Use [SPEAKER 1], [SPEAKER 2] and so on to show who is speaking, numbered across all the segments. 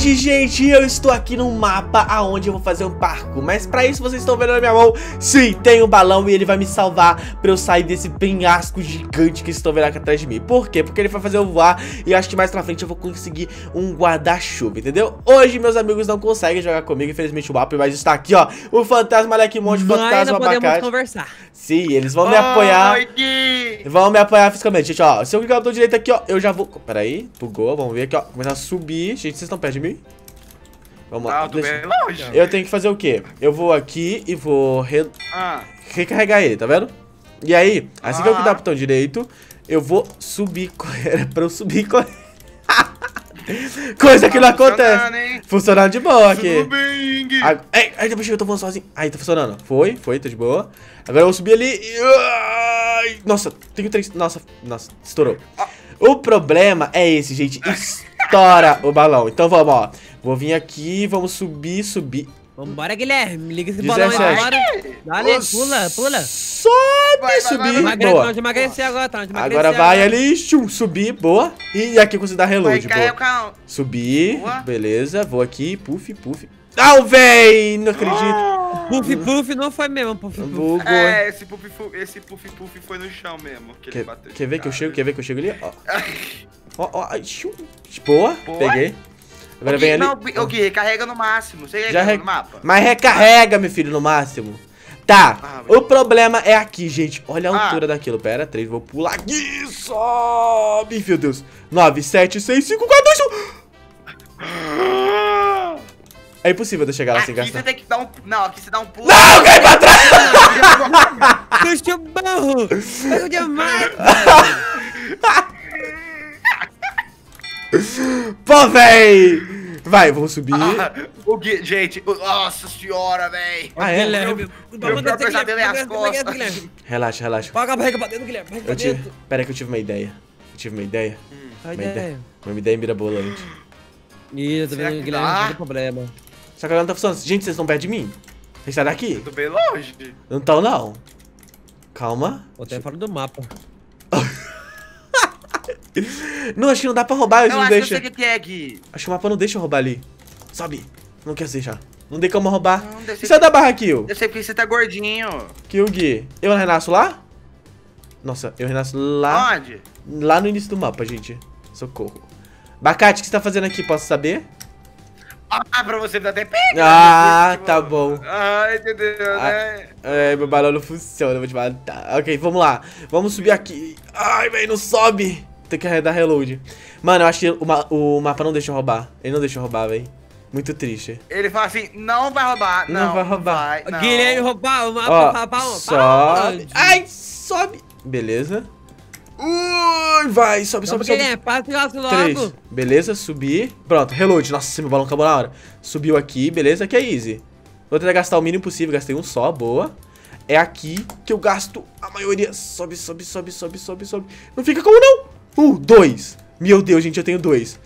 [SPEAKER 1] Hoje, gente, eu estou aqui num mapa aonde eu vou fazer um parkour. Mas pra isso vocês estão vendo na minha mão, sim, tem um balão e ele vai me salvar pra eu sair desse penhasco gigante que vocês estão vendo aqui atrás de mim. Por quê? Porque ele vai fazer eu voar e eu acho que mais pra frente eu vou conseguir um guarda-chuva, entendeu? Hoje meus amigos não conseguem jogar comigo, infelizmente o mapa vai estar aqui, ó. O fantasma Lequimon, o fantasma abacate.
[SPEAKER 2] Podemos conversar.
[SPEAKER 1] Sim, eles vão me apoiar. Vão me apoiar fisicamente, gente, ó. Se eu clicar no botão direito aqui, ó, eu já vou... Pera aí, bugou, vamos ver aqui, ó. Começar a subir. Gente, vocês estão perto de mim? Vamos lá.
[SPEAKER 3] Eu tô bem longe.
[SPEAKER 1] Eu tenho que fazer o quê? Eu vou aqui e vou recarregar ele, tá vendo? E aí, assim que eu clicar no botão direito, eu vou subir. Era pra eu subir. Coisa que não acontece. Funcionando de boa aqui. Ai, deixa eu tô voando sozinho. Aí, tá funcionando. Foi, tá de boa. Agora eu vou subir ali e... Nossa, tenho 3... Nossa, estourou. O problema é esse, gente. Estoura o balão. Então vamos, ó. Vou vir aqui, vamos subir.
[SPEAKER 2] Vambora, Guilherme. Liga esse balão aí agora. Dale, pula.
[SPEAKER 1] Subir.
[SPEAKER 2] Boa. Emagrecer agora, tá?
[SPEAKER 1] Agora vai ali, subir, boa. E aqui eu consigo dar reload, boa. Subir, beleza. Vou aqui, puff. Não, véi! Não acredito.
[SPEAKER 2] Puff não foi mesmo, puff.
[SPEAKER 3] É, esse puff foi no chão mesmo. Que ele bateu.
[SPEAKER 1] Quer ver que eu chego ali? Ó. Boa, peguei. Agora vem ali.
[SPEAKER 3] Não, o Gui, recarrega no máximo. Você recarrega no mapa?
[SPEAKER 1] Mas recarrega, meu filho, no máximo. Tá, o problema é aqui, gente. Olha a altura daquilo. Pera, 3, vou pular aqui. Sobe, meu Deus. 9, 7, 6, 5, 4, 2, 1. É impossível de eu chegar lá sem gastar.
[SPEAKER 3] Aqui você tem que dar um... Não, aqui você dá um pulo.
[SPEAKER 1] Não, cai pra trás!
[SPEAKER 2] Deixa burro! Eu demais!
[SPEAKER 1] Pô, véi! Vai, vamos subir.
[SPEAKER 3] O Gui, gente, nossa senhora, véi.
[SPEAKER 2] Guilherme,
[SPEAKER 3] meu pior pesadelo é as costas.
[SPEAKER 1] Relaxa.
[SPEAKER 2] Paga a barriga pra dentro, Guilherme.
[SPEAKER 1] Pera aí que eu tive uma ideia. Uma ideia mirabolante.
[SPEAKER 2] Ih, tô vendo o Guilherme, não tem problema.
[SPEAKER 1] Só que agora não tá funcionando. Gente, vocês estão perto de mim? Vocês saem daqui?
[SPEAKER 3] Eu tô bem longe.
[SPEAKER 1] Não estão, não. Calma.
[SPEAKER 2] Vou até fora do mapa.
[SPEAKER 1] Não, acho que não dá pra roubar, eles não deixam.
[SPEAKER 3] Que é, Gui.
[SPEAKER 1] Acho que o mapa não deixa eu roubar ali. Sobe. Não quer deixar. Não tem como roubar. E se eu dar barra kill?
[SPEAKER 3] Eu sei porque você tá gordinho.
[SPEAKER 1] Kill Gui. Eu renasço lá? Nossa, eu renasço lá.
[SPEAKER 3] Onde?
[SPEAKER 1] Lá no início do mapa, gente. Socorro. Bacate, o que você tá fazendo aqui? Posso saber?
[SPEAKER 3] Pra você dar TP.
[SPEAKER 1] Tá bom.
[SPEAKER 3] Entendeu, né?
[SPEAKER 1] Meu balão não funciona, eu vou te matar. Ok, vamos lá. Vamos subir aqui. Ai, velho, não sobe. Tem que dar reload. Mano, eu acho que o mapa não deixa eu roubar. Ele não deixa eu roubar, velho. Muito triste.
[SPEAKER 3] Ele fala assim, não vai roubar.
[SPEAKER 1] Não vai roubar.
[SPEAKER 2] Guilherme roubar o mapa.
[SPEAKER 1] Sobe. Ai, sobe. Beleza. Vai, sobe.
[SPEAKER 2] Passa logo.
[SPEAKER 1] 3. Beleza, subir. Pronto, reload. Nossa, meu balão acabou na hora. Subiu aqui, beleza, aqui é easy. Vou tentar gastar o mínimo possível, gastei um só, boa. É aqui que eu gasto a maioria. Sobe. Não fica como não. 2. Meu Deus, gente, eu tenho 2.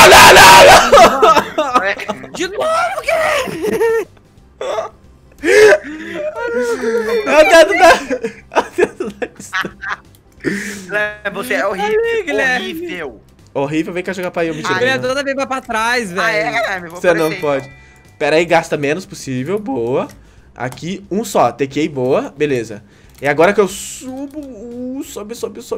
[SPEAKER 1] Não!
[SPEAKER 2] De novo, Guilherme!
[SPEAKER 3] Você é horrível.
[SPEAKER 1] Horrível, vem cá jogar pra eu, mentira.
[SPEAKER 2] Ele toda vez vai pra trás, velho.
[SPEAKER 1] Você não pode. Pera aí, gasta menos possível, boa. Aqui, um só, TK, boa, beleza. É agora que eu subo. Sobe.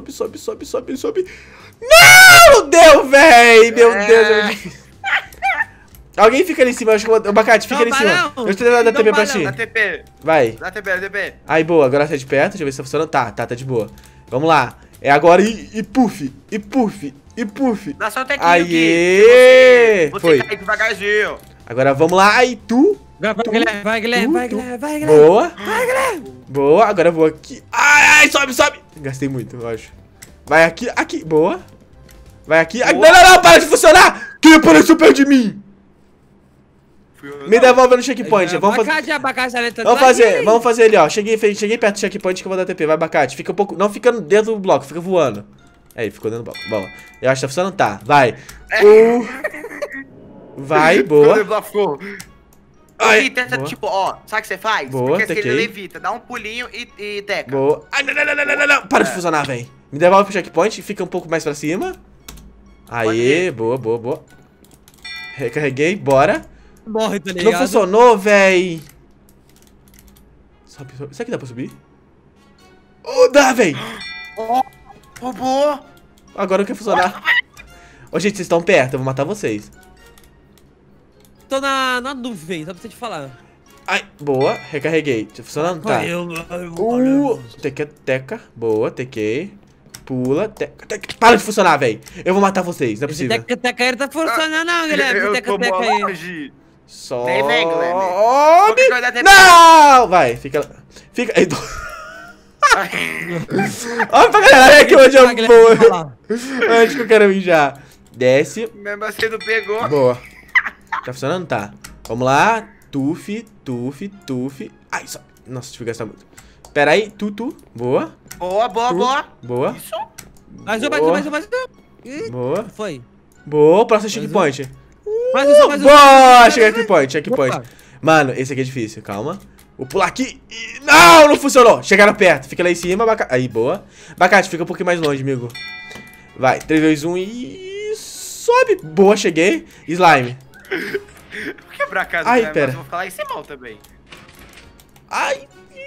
[SPEAKER 1] Não! Deu, véi! Meu Deus, é difícil. Alguém fica ali em cima, eu acho que o Bacate fica ali em cima. Eu estou tentando dar TP pra ti.
[SPEAKER 3] Dá TP.
[SPEAKER 1] Vai.
[SPEAKER 3] Dá TP.
[SPEAKER 1] Aí, boa, agora tá de perto, deixa eu ver se tá funcionando. Tá de boa. Vamos lá. É agora e puff.
[SPEAKER 3] Dá só um tequinho,
[SPEAKER 1] Aê!
[SPEAKER 3] Você cai devagarzinho.
[SPEAKER 1] Agora vamos lá, aí tu.
[SPEAKER 2] Vai, Guilherme.
[SPEAKER 1] Boa. Vai, Guilherme. Boa, agora eu vou aqui. Ai, sobe. Gastei muito, eu acho. Vai aqui, boa. Vai aqui. Não, para de funcionar. Quem apareceu perto de mim? Me devolve no checkpoint. Vamos fazer ele, ó. Cheguei perto do checkpoint que eu vou dar TP. Vai, Bacate. Fica um pouco. Não fica dentro do bloco, fica voando. Aí, ficou dentro do bloco. Bom, eu acho que tá funcionando. Tá, vai. Vai, boa.
[SPEAKER 3] Aí, tenta, tipo, ó, sabe o que você faz?
[SPEAKER 1] Boa,
[SPEAKER 3] porque se ele levita, dá um pulinho e teca.
[SPEAKER 1] Boa. Ai, não. Para de funcionar, velho. Me devolve pro checkpoint, fica um pouco mais pra cima. Aê, boa. Recarreguei, bora.
[SPEAKER 2] Morre, tá ligado?
[SPEAKER 1] Não funcionou, véi. Sobe, sobe. Será que dá pra subir? Oh, dá, véi.
[SPEAKER 3] Roubou.
[SPEAKER 1] Agora não quer funcionar. Ô, gente, vocês estão perto. Eu vou matar vocês.
[SPEAKER 2] Tô na nuvem, só pra você te falar.
[SPEAKER 1] Ai, boa. Recarreguei. Tá funcionando? Tá. Teca. Boa, tequei. Pula. Teca. Para de funcionar, véi. Eu vou matar vocês. Não é
[SPEAKER 2] Esse
[SPEAKER 1] possível.
[SPEAKER 2] teca aí não tá funcionando, não, Guilherme.
[SPEAKER 3] Eu
[SPEAKER 2] Teca
[SPEAKER 3] tô
[SPEAKER 2] aí.
[SPEAKER 3] longe.
[SPEAKER 1] Sobe.
[SPEAKER 3] Vem, Guilherme.
[SPEAKER 1] Não! Vai, fica. Fica. Aí, olha pra galera aqui onde eu vou. Onde que eu quero mijar. Desce.
[SPEAKER 3] Mesmo assim não pegou.
[SPEAKER 1] Boa. Tá funcionando? Tá. Vamos lá. Tuf. Ai, só. Nossa, deixa eu gastar muito. Pera aí. Boa.
[SPEAKER 3] Boa.
[SPEAKER 1] Boa.
[SPEAKER 3] Isso.
[SPEAKER 2] Mais um. Ih,
[SPEAKER 1] Boa.
[SPEAKER 2] foi.
[SPEAKER 1] Boa. Próximo checkpoint.
[SPEAKER 2] Mais um.
[SPEAKER 1] Boa. Checkpoint.
[SPEAKER 2] Opa.
[SPEAKER 1] Mano, esse aqui é difícil. Calma. Vou pular aqui. Não funcionou. Chegaram perto. Fica lá em cima, Abacate. Aí, boa. Abacate, fica um pouquinho mais longe, amigo. Vai. 3, 2, 1 e... sobe. Boa, cheguei. Slime.
[SPEAKER 3] Vou quebrar a casa.
[SPEAKER 1] Ai,
[SPEAKER 3] Mas
[SPEAKER 1] pera.
[SPEAKER 3] eu vou falar isso é mal também.
[SPEAKER 1] Ai.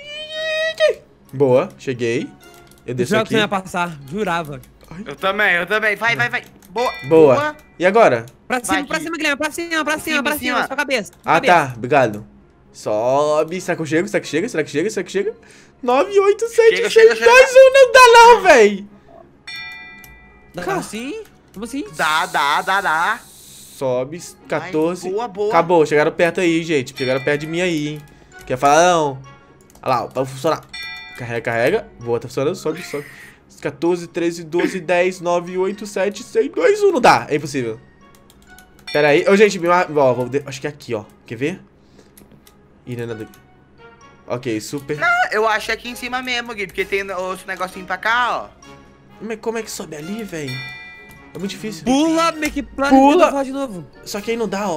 [SPEAKER 1] Boa, cheguei. Eu desço
[SPEAKER 2] Juro que
[SPEAKER 1] aqui.
[SPEAKER 2] você ia passar, jurava.
[SPEAKER 3] Eu também. Vai.
[SPEAKER 1] Boa. E agora?
[SPEAKER 2] Pra
[SPEAKER 3] Vai,
[SPEAKER 2] cima, Guilherme, pra cima, sua cabeça.
[SPEAKER 1] Ah, tá. Obrigado. Sobe. Será que eu chego? Será que chega? 9, 8, 7, 6, 2, 1. Não dá não, véi.
[SPEAKER 2] Dá assim? Como assim?
[SPEAKER 3] Dá.
[SPEAKER 1] Sobe. 14.
[SPEAKER 3] Ai, boa.
[SPEAKER 1] Acabou. Chegaram perto aí, gente. Chegaram perto de mim aí, hein. Quer falar não? Olha lá, vai funcionar. Carrega. Boa, tá funcionando. Sobe. 14, 13, 12, 10, 9, 8, 7, 6, 2, 1. Não dá. É impossível. Pera aí. Ô, gente, ó, acho que é aqui, ó. Quer ver? Ih, não é nada aqui. Ok, super.
[SPEAKER 3] Eu acho aqui em cima mesmo, Gui, porque tem os negocinhos pra cá, ó.
[SPEAKER 1] Mas como é que sobe ali, velho? É muito difícil.
[SPEAKER 2] Pula, meio que plano
[SPEAKER 1] Pula.
[SPEAKER 2] de novo.
[SPEAKER 1] Só que aí não dá, ó.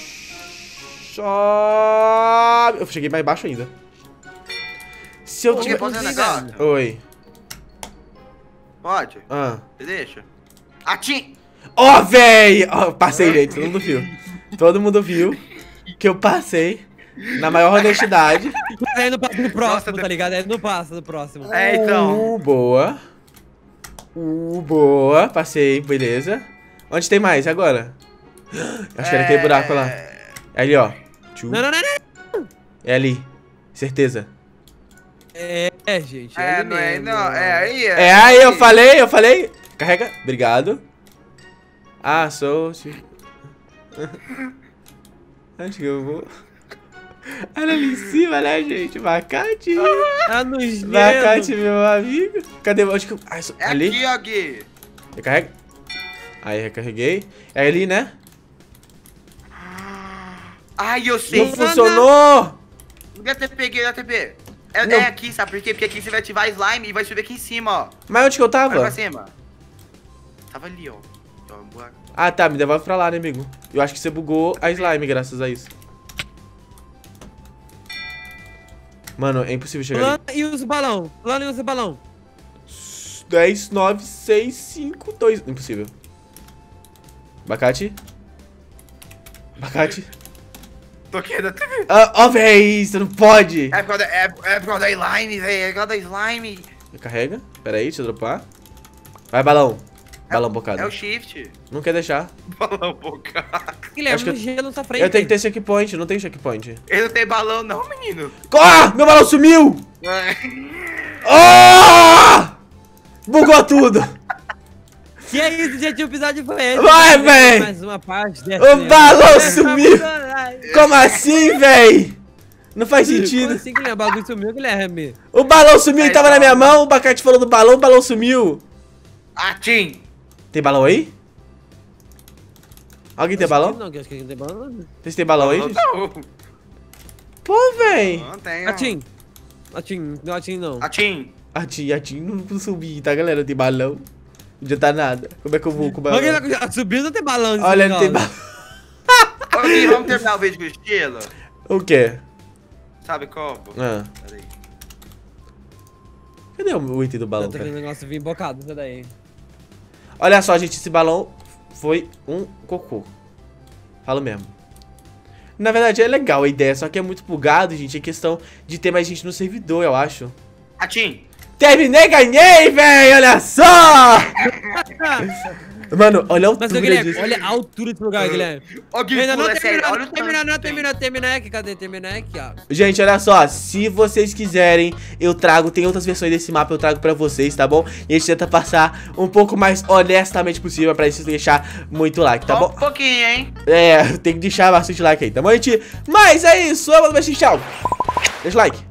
[SPEAKER 1] Sobe. Eu cheguei mais baixo ainda. Se eu tiver...
[SPEAKER 3] Posso fazer um negócio?
[SPEAKER 1] Oi.
[SPEAKER 3] Pode?
[SPEAKER 1] Ah.
[SPEAKER 3] Você deixa? Atim!
[SPEAKER 1] Ó, véi! Ó, passei, gente. Todo mundo viu. Todo mundo viu que eu passei na maior honestidade.
[SPEAKER 2] Aí não passa do próximo,
[SPEAKER 3] Nossa,
[SPEAKER 2] tá ligado? Aí não passa do próximo.
[SPEAKER 3] É, então.
[SPEAKER 1] Boa. Boa. Passei, beleza. Onde tem mais? Agora? Acho que era aquele buraco lá. É ali, ó.
[SPEAKER 2] Não.
[SPEAKER 1] É ali. Certeza.
[SPEAKER 2] Gente.
[SPEAKER 3] É,
[SPEAKER 2] ali
[SPEAKER 3] não é,
[SPEAKER 2] mesmo.
[SPEAKER 3] não. É aí.
[SPEAKER 1] É aí, eu falei. Carrega. Obrigado. Ah, sou... Onde que eu vou? Olha ali em cima, né, gente? Abacate.
[SPEAKER 2] Ah, no gelo.
[SPEAKER 1] Abacate, meu amigo. Cadê? Onde que eu... Ah,
[SPEAKER 3] É
[SPEAKER 1] ali?
[SPEAKER 3] aqui, ó, Gui.
[SPEAKER 1] Recarrega. Aí, recarreguei. É ali, né?
[SPEAKER 3] Ai, eu sei.
[SPEAKER 1] Não funcionou!
[SPEAKER 3] Dá TP, Gui, dá TP.
[SPEAKER 1] Não.
[SPEAKER 3] É aqui, sabe por quê? Porque aqui você vai ativar slime e vai subir aqui em cima, ó.
[SPEAKER 1] Mas onde que eu
[SPEAKER 3] Olha pra
[SPEAKER 1] tava?
[SPEAKER 3] cima. Tava ali, ó. Ó, um buraco.
[SPEAKER 1] Ah, tá. Me devolve pra lá, né, amigo? Eu acho que você bugou a slime graças a isso. Mano, é impossível chegar ali.
[SPEAKER 2] Plano e usa o balão.
[SPEAKER 1] 10, 9, 6, 5, 2. Impossível. Abacate.
[SPEAKER 3] Tô aqui, dá TP.
[SPEAKER 1] Ó, véi, você não pode.
[SPEAKER 3] É por causa da slime, velho. É por causa da slime.
[SPEAKER 1] Carrega. Pera aí, deixa eu dropar. Vai, balão. Balão bocado.
[SPEAKER 3] É o shift.
[SPEAKER 1] Não quer deixar.
[SPEAKER 3] Balão bocado.
[SPEAKER 2] Guilherme,
[SPEAKER 1] Acho que
[SPEAKER 2] no gelo na sua frente.
[SPEAKER 1] Eu tenho que ter checkpoint, não tem checkpoint.
[SPEAKER 3] Ele não tem balão, não, menino.
[SPEAKER 1] Ah! Meu balão sumiu! Ah! Bugou tudo!
[SPEAKER 2] Que é isso, gente? O episódio foi esse.
[SPEAKER 1] Vai, véi!
[SPEAKER 2] Mais uma parte dessa.
[SPEAKER 1] O balão sumiu! Como assim, véi? Não faz
[SPEAKER 2] Como
[SPEAKER 1] sentido.
[SPEAKER 2] assim, Guilherme? O bagulho sumiu, Guilherme.
[SPEAKER 1] O balão sumiu e tava na minha mão, o Abacate falou do balão, o balão sumiu.
[SPEAKER 3] Atim.
[SPEAKER 1] Tem balão aí? Alguém tem balão?
[SPEAKER 2] Não, acho que não tem balão.
[SPEAKER 1] Vocês têm balão aí, gente?
[SPEAKER 3] Não,
[SPEAKER 1] Pô, véi!
[SPEAKER 3] não tem.
[SPEAKER 2] Atim, não.
[SPEAKER 3] Atim.
[SPEAKER 1] Atim, não subi, tá, galera? Não tem balão. Não adianta nada. Como é que eu vou com o balão?
[SPEAKER 2] Alguém tá subindo, não tem balão. nesse
[SPEAKER 1] Olha, não tem
[SPEAKER 2] negócio.
[SPEAKER 1] balão.
[SPEAKER 3] Ô, Gui, vamos terminar o vídeo com estilo?
[SPEAKER 1] O quê?
[SPEAKER 3] Sabe como?
[SPEAKER 1] Ah.
[SPEAKER 3] Peraí.
[SPEAKER 1] Cadê o item do balão,
[SPEAKER 2] Não, tem aquele
[SPEAKER 1] cara?
[SPEAKER 2] negócio vir embocado, isso daí.
[SPEAKER 1] Olha só, gente, esse balão foi um cocô. Falo mesmo. Na verdade é legal a ideia, só que é muito bugado, gente. É questão de ter mais gente no servidor, eu acho.
[SPEAKER 3] Atim!
[SPEAKER 1] Terminei, ganhei, velho! Olha só! Mano, olha a altura
[SPEAKER 2] Guilherme,
[SPEAKER 1] disso.
[SPEAKER 2] olha a altura desse lugar, Guilherme.
[SPEAKER 3] Ó, Gui,
[SPEAKER 2] Ainda não
[SPEAKER 3] pula, é sério, olha o
[SPEAKER 2] terminou,
[SPEAKER 3] tanto que tem.
[SPEAKER 2] terminou aqui, cadê? Terminou aqui, ó.
[SPEAKER 1] Gente, olha só, se vocês quiserem, eu trago, tem outras versões desse mapa, eu trago pra vocês, tá bom? E a gente tenta passar um pouco mais honestamente possível, pra isso deixar muito like, tá
[SPEAKER 3] Só
[SPEAKER 1] bom?
[SPEAKER 3] um pouquinho, hein?
[SPEAKER 1] É, tem que deixar bastante like aí, tá bom, gente? Mas é isso, eu vou tchau. Deixa o like.